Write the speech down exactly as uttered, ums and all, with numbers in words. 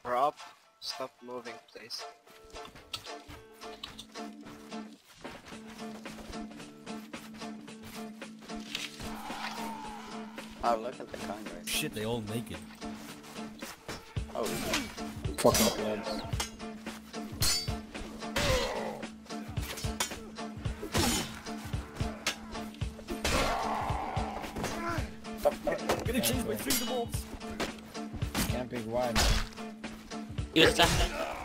Rob, stop moving, please. Oh, look at the Congress. Shit, they all naked. Oh, Fucking bloods. I'm gonna change my through the walls. Camping wide. You're stuck.